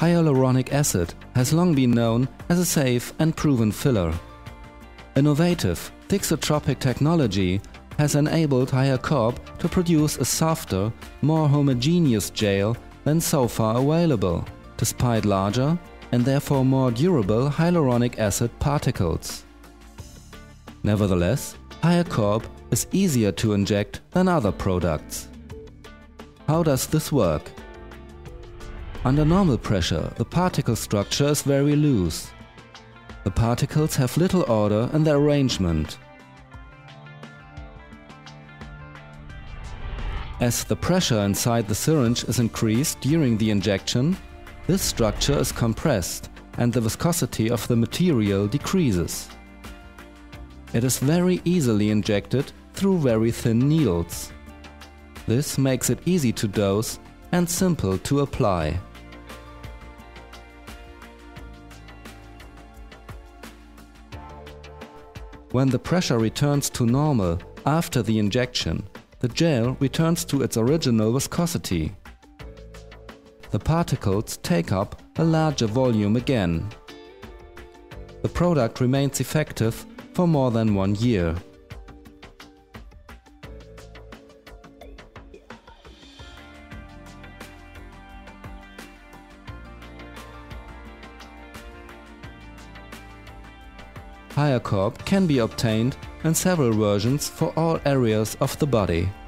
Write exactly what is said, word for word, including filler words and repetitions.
hyaluronic acid has long been known as a safe and proven filler. Innovative thixotropic technology has enabled HireCorp to produce a softer, more homogeneous gel than so far available, despite larger and therefore more durable hyaluronic acid particles. Nevertheless, HireCorp is easier to inject than other products. How does this work? Under normal pressure, the particle structure is very loose. The particles have little order in their arrangement. As the pressure inside the syringe is increased during the injection, this structure is compressed and the viscosity of the material decreases. It is very easily injected through very thin needles. This makes it easy to dose and simple to apply. When the pressure returns to normal after the injection, the gel returns to its original viscosity. The particles take up a larger volume again. The product remains effective for more than one year. HireCorp can be obtained in several versions for all areas of the body.